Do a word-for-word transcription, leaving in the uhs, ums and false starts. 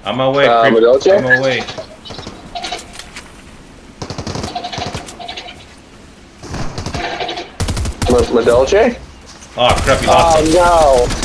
On my way, Uh, creep. Medolce? On my way. Medolce? Oh crap, you lost him. Oh no!